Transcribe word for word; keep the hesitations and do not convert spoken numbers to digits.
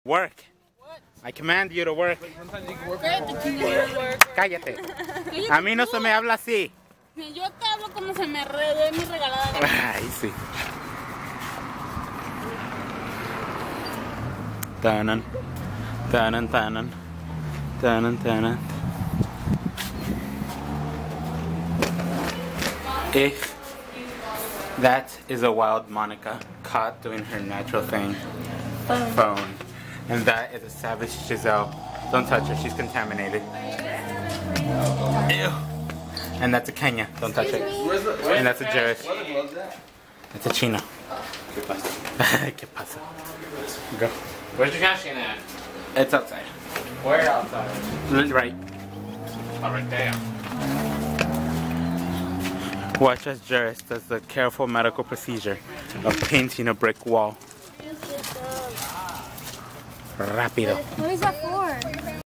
Work. I command you to work. Cállate. A mí no se me habla así. Yo te hablo como se me re mi regalada gana. Ay, sí. Tanan. Tanan, tanan. Tanan, tanan. If that is a wild Monica caught doing her natural thing, phone. phone. And that is a savage Giselle. Don't touch her, she's contaminated. Ew. And that's a Kenya, don't touch it. And that's a Jerish. That's a Chino. ¿Qué pasa? ¿Qué pasa? Go. Where's your cash in at? It's outside. Where outside? Right. Oh, right there. Watch as Jerish does the careful medical procedure of painting a brick wall. Rápido. What is that for?